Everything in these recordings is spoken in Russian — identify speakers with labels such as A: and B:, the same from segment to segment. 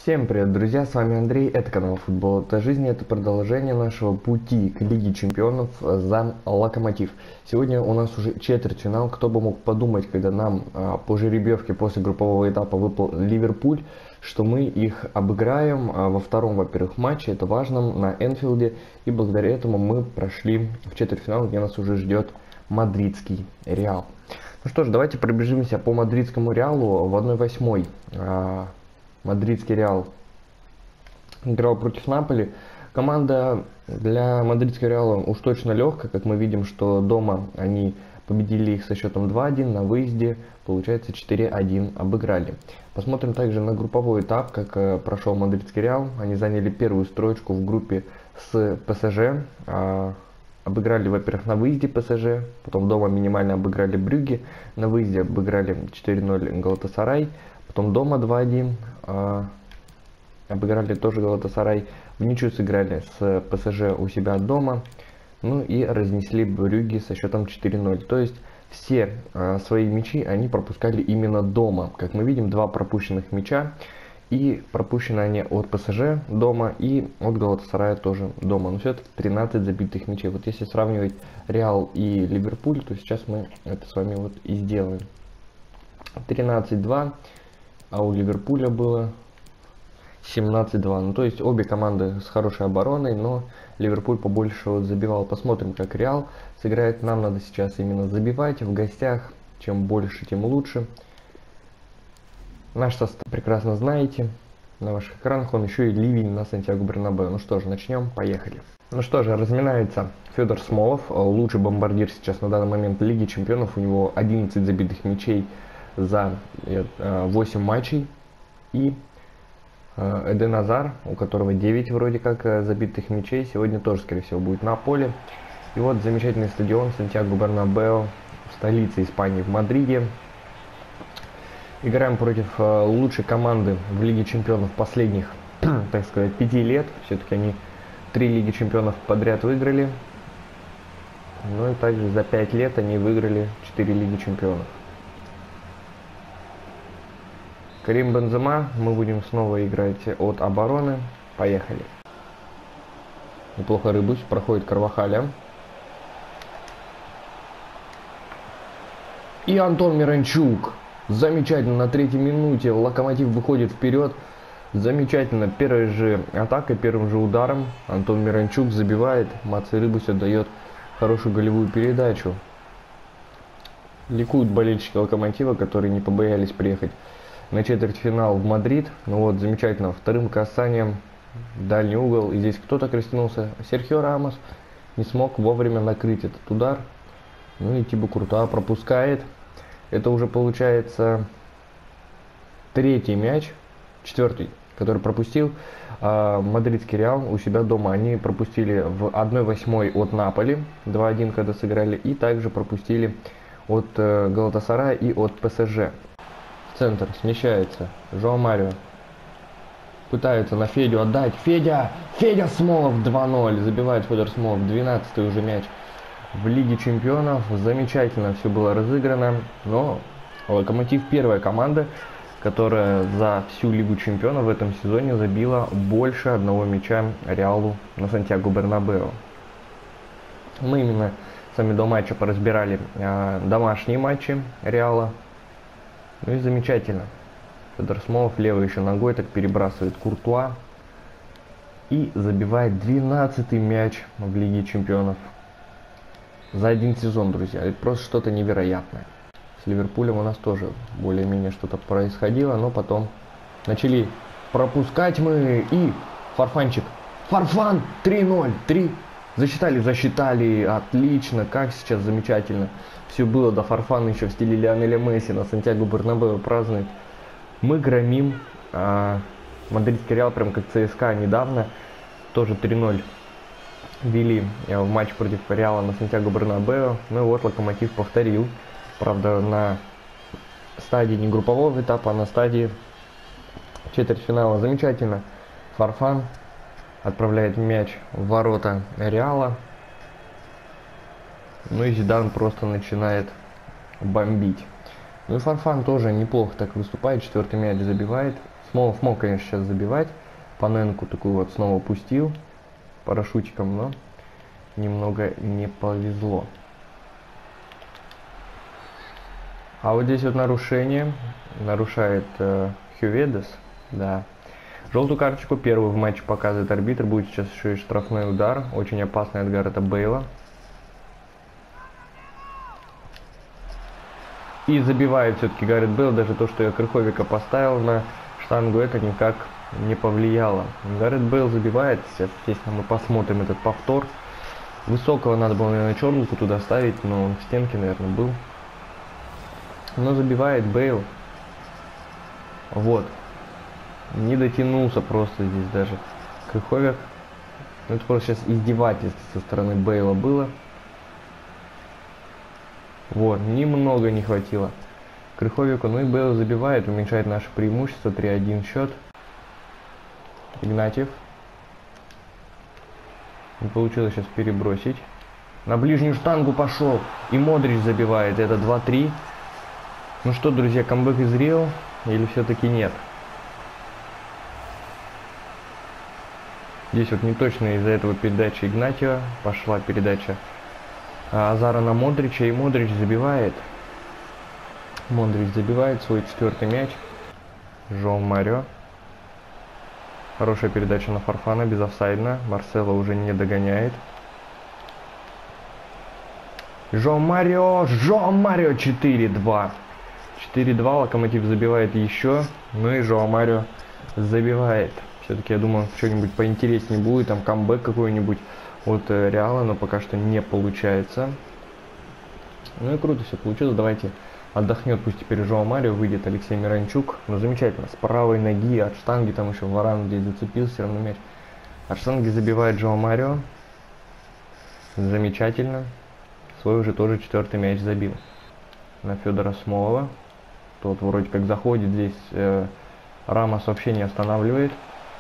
A: Всем привет, друзья, с вами Андрей, это канал Футбол это жизнь, это продолжение нашего пути к Лиге Чемпионов за Локомотив. Сегодня у нас уже четвертьфинал, кто бы мог подумать, когда нам по жеребьевке после группового этапа выпал Ливерпуль, что мы их обыграем во втором, во-первых, матче, это важном, на Энфилде, и благодаря этому мы прошли в четвертьфинал, где нас уже ждет мадридский Реал. Ну что ж, давайте пробежимся по мадридскому Реалу в 1/8. Мадридский Реал играл против Наполи. Команда для мадридского Реала уж точно легкая, как мы видим, что дома они победили их со счетом 2-1, на выезде получается 4-1 обыграли. Посмотрим также на групповой этап, как прошел мадридский Реал. Они заняли первую строчку в группе с ПСЖ. Обыграли, во-первых, на выезде ПСЖ, потом дома минимально обыграли Брюгге, на выезде обыграли 4-0 Галатасарай, потом дома 2-1 обыграли тоже Галатасарай, в ничью сыграли с ПСЖ у себя дома, ну и разнесли Брюгге со счетом 4-0. То есть все свои мячи они пропускали именно дома. Как мы видим, 2 пропущенных мяча, и пропущены они от ПСЖ дома и от Галатасарая тоже дома. Но все-таки 13 забитых мячей. Вот если сравнивать Реал и Ливерпуль, то сейчас мы это с вами вот и сделаем. 13-2, а у Ливерпуля было 17-2. Ну, то есть обе команды с хорошей обороной, но Ливерпуль побольше вот забивал. Посмотрим, как Реал сыграет. Нам надо сейчас именно забивать в гостях. Чем больше, тем лучше. Наш состав прекрасно знаете. На ваших экранах он еще и ливень на Сантьяго Бернабеу. Ну что же, начнем. Поехали. Ну что же, разминается Федор Смолов. Лучший бомбардир сейчас на данный момент Лиги Чемпионов. У него 11 забитых мячей за 8 матчей. И Эден Азар, у которого 9 вроде как забитых мячей, сегодня тоже, скорее всего, будет на поле. И вот замечательный стадион Сантьяго Бернабеу в столице Испании, в Мадриде. Играем против лучшей команды в Лиге Чемпионов последних, так сказать, 5 лет. Все-таки они 3 Лиги Чемпионов подряд выиграли. Ну и также за 5 лет они выиграли 4 Лиги Чемпионов. Карим Бензема, мы будем снова играть от обороны. Поехали. Неплохо Рыбусь, проходит Карвахаля. И Антон Миранчук. Замечательно, на 3-й минуте Локомотив выходит вперед. Замечательно, первой же атакой, первым же ударом Антон Миранчук забивает. Маци Рыбусь отдает хорошую голевую передачу. Ликуют болельщики Локомотива, которые не побоялись приехать на четвертьфинал в Мадрид. Ну вот, замечательно, вторым касанием дальний угол. И здесь кто-то растянулся. Серхио Рамос не смог вовремя накрыть этот удар. Ну и Тибо Куртуа пропускает. Это уже получается 3-й мяч, 4-й, который пропустил мадридский Реал у себя дома. Они пропустили в 1/8 от Наполи, 2-1 когда сыграли. И также пропустили от Галатасарая и от ПСЖ. Центр смещается. Жоа Марио пытается на Федю отдать. Федя Смолов 2-0. Забивает Федор Смолов. 12-й уже мяч в Лиге Чемпионов. Замечательно все было разыграно. Но Локомотив первая команда, которая за всю Лигу Чемпионов в этом сезоне забила больше одного мяча Реалу на Сантьяго Бернабеу. Мы именно сами до матча поразбирали домашние матчи Реала. Ну и замечательно. Федор Смолов левой еще ногой так перебрасывает Куртуа. И забивает 12-й мяч в Лиге Чемпионов. За один сезон, друзья. Это просто что-то невероятное. С Ливерпулем у нас тоже более-менее что-то происходило. Но потом начали пропускать мы. И Фарфанчик. Фарфан 3-0. 3. Засчитали. Отлично. Как сейчас замечательно все было. До Фарфана еще в стиле Лионеля Месси на Сантьяго Бернабеу празднует. Мы громим мадридский Реал, прям как ЦСКА недавно. Тоже 3-0 вели в матч против Реала на Сантьяго Бернабеу. Ну и вот Локомотив повторил. Правда, на стадии не группового этапа, а на стадии четвертьфинала. Замечательно. Фарфан отправляет мяч в ворота Реала. Ну и Зидан просто начинает бомбить. Ну и Фарфан тоже неплохо так выступает. 4-й мяч забивает. Смолов мог, конечно, сейчас забивать. Паненку такую вот снова пустил парашютиком, но немного не повезло. А вот здесь вот нарушение. Нарушает Хюведес. Да. Желтую карточку первую в матче показывает арбитр. Будет сейчас еще и штрафной удар. Очень опасный от Гарета Бейла. И забивает все-таки Гарет Бейл. Даже то, что я Крыховика поставил на штангу, это никак не повлияло. Гарет Бейл забивает. Сейчас, естественно, мы посмотрим этот повтор. Высокого надо было, наверное, черненку туда ставить, но он в стенке, наверное, был. Но забивает Бейл. Вот. Не дотянулся просто здесь даже Крыховик. Ну, это просто сейчас издевательство со стороны Бейла было. Вот, немного не хватило Крыховику. Ну и Бейл забивает, уменьшает наше преимущество. 3-1 счет. Игнатьев. Не получилось сейчас перебросить. На ближнюю штангу пошел. И Модрич забивает. Это 2-3. Ну что, друзья, камбэк изрел или все-таки нет? Здесь вот не точно из-за этого передачи Игнатьева. Пошла передача Азара на Модрича. И Модрич забивает. Модрич забивает свой 4-й мяч. Жоу Марио. Хорошая передача на Фарфана, безофсайдно. Марсело уже не догоняет. Жоу Марио 4-2. 4-2, Локомотив забивает еще. Ну и Жоу Марио забивает. Все-таки, я думаю, что-нибудь поинтереснее будет. Там камбэк какой-нибудь от Реала, но пока что не получается. Ну и круто все получилось. Давайте отдохнет, пусть теперь Жоу Марио, выйдет Алексей Миранчук. Ну замечательно, с правой ноги от штанги, там еще Варан здесь зацепился, все равно мяч. От штанги забивает Жоу Марио. Замечательно. Свой уже тоже 4-й мяч забил. На Федора Смолова. Тот вроде как заходит здесь. Рамос вообще не останавливает.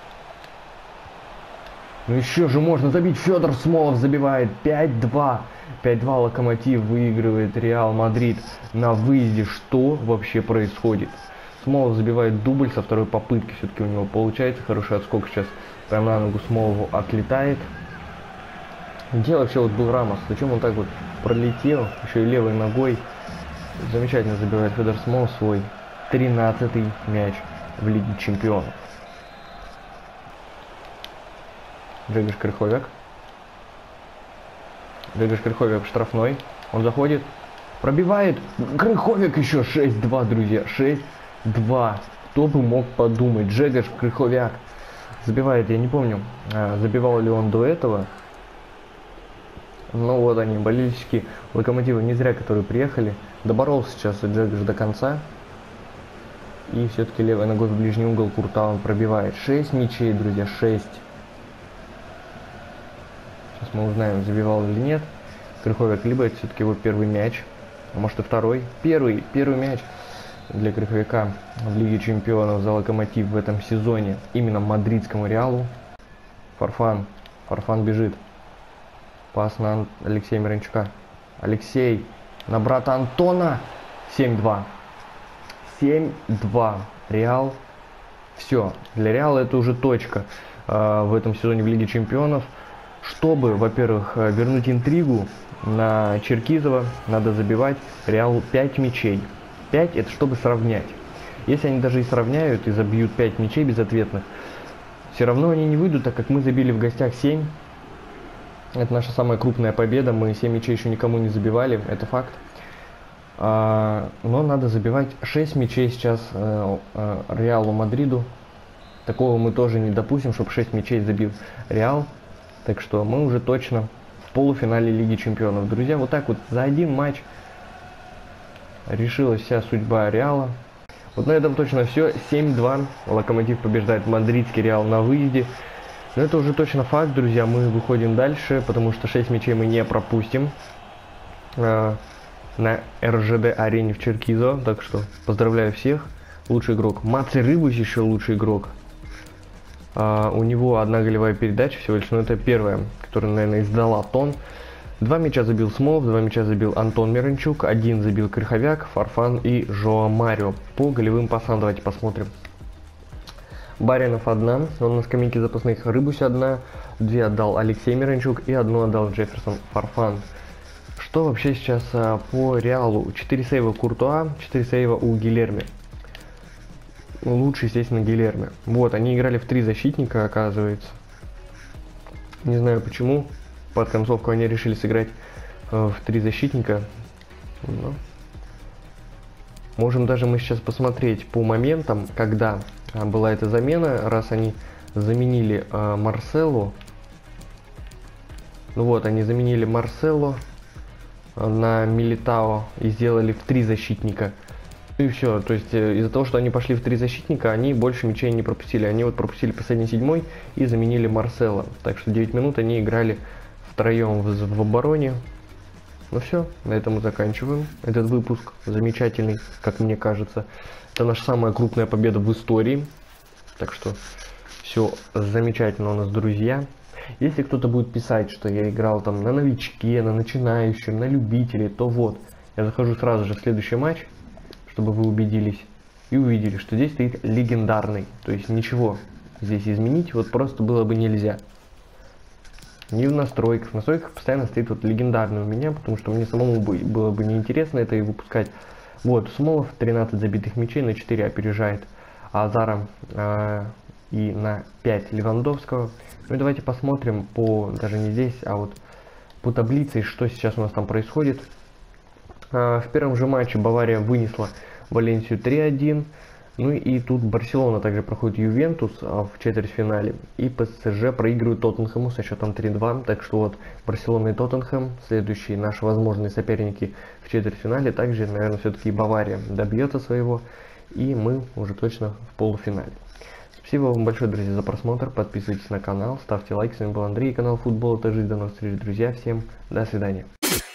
A: Ну еще же можно забить. Федор Смолов забивает 5-2. 5-2 Локомотив выигрывает Реал Мадрид на выезде. Что вообще происходит? Смолов забивает дубль со второй попытки. Все-таки у него получается. Хороший отскок сейчас прям на ногу Смолову отлетает. Где вообще вот был Рамос? Зачем он так вот пролетел? Еще и левой ногой. Замечательно забивает Федор Смолов свой 13-й мяч в Лиге Чемпионов. Джегеш Крыховик. Джегеш Крыховик штрафной. Он заходит. Пробивает. Крыховик еще 6-2, друзья. 6-2. Кто бы мог подумать. Джегеш Крыховик забивает. Я не помню, забивал ли он до этого. Ну вот они, болельщики Локомотива, не зря, которые приехали. Доборолся сейчас Джегеш до конца. И все-таки левой ногой в ближний угол Куртаун пробивает. 6 мячей, друзья, 6. Сейчас мы узнаем, забивал или нет Крыховик, либо это все-таки его первый мяч, а может и второй. Первый мяч для Крыховика в Лиге Чемпионов за Локомотив в этом сезоне. Именно мадридскому Реалу. Фарфан бежит. Пас на Алексея Миранчука. Алексей на брата Антона. 7-2. 7-2. Реал. Все. Для Реала это уже точка в этом сезоне в Лиге Чемпионов. Чтобы, во-первых, вернуть интригу на Черкизова, надо забивать Реалу 5 мячей. 5 это чтобы сравнять. Если они даже и сравняют и забьют 5 мячей безответных, все равно они не выйдут, так как мы забили в гостях 7. Это наша самая крупная победа. Мы 7 мячей еще никому не забивали, это факт. Но надо забивать 6 мячей сейчас Реалу Мадриду. Такого мы тоже не допустим, чтобы 6 мячей забил Реал. Так что мы уже точно в полуфинале Лиги Чемпионов. Друзья, вот так вот за один матч решилась вся судьба Реала. Вот на этом точно все. 7-2. Локомотив побеждает мадридский Реал на выезде. Но это уже точно факт, друзья. Мы выходим дальше, потому что 6 мячей мы не пропустим на РЖД-арене в Черкизово. Так что поздравляю всех. Лучший игрок. Маци Рыбус еще лучший игрок. У него одна голевая передача всего лишь, но это первая, которая, наверное, издала тон. 2 мяча забил Смолов, 2 мяча забил Антон Миранчук, 1 забил Крыховик, Фарфан и Жоу Марио. По голевым пасам давайте посмотрим. Баринов 1, он на скамейке запасных. Рыбусь 1, 2 отдал Алексей Миранчук и 1 отдал Джефферсон Фарфан. Что вообще сейчас по Реалу? 4 сейва Куртуа, 4 сейва у Гильерми. Лучше, естественно, Гильерми. Вот, они играли в 3 защитника, оказывается. Не знаю почему. Под концовку они решили сыграть в 3 защитника. Но... Можем даже мы сейчас посмотреть по моментам, когда была эта замена, раз они заменили Марселу. Ну вот, они заменили Марселу на Милитао и сделали в 3 защитника. И все, то есть из-за того, что они пошли в 3 защитника, они больше мячей не пропустили. Они вот пропустили последний 7-й и заменили Марсела. Так что 9 минут они играли втроем в обороне. Ну все, на этом мы заканчиваем этот выпуск. Замечательный, как мне кажется. Это наша самая крупная победа в истории. Так что все замечательно у нас, друзья. Если кто-то будет писать, что я играл там на новичке, на начинающем, на любителе, то вот, я захожу сразу же в следующий матч, чтобы вы убедились и увидели, что здесь стоит легендарный. То есть ничего здесь изменить вот просто было бы нельзя. Не в настройках. В настройках постоянно стоит вот легендарный у меня, потому что мне самому было бы неинтересно это и выпускать. Вот, Смолов 13 забитых мячей, на 4 опережает Азара и на 5 Левандовского. Ну и давайте посмотрим по, даже не здесь, а вот по таблице, что сейчас у нас там происходит. В первом же матче Бавария вынесла Валенсию 3-1. Ну и тут Барселона также проходит Ювентус в четвертьфинале. И ПСЖ проигрывает Тоттенхэму со счетом 3-2. Так что вот Барселона и Тоттенхэм, следующие наши возможные соперники в четвертьфинале. Также, наверное, все-таки Бавария добьется своего. И мы уже точно в полуфинале. Спасибо вам большое, друзья, за просмотр. Подписывайтесь на канал, ставьте лайк. С вами был Андрей, канал Футбол. Это жизнь. До новых встреч, друзья. Всем до свидания.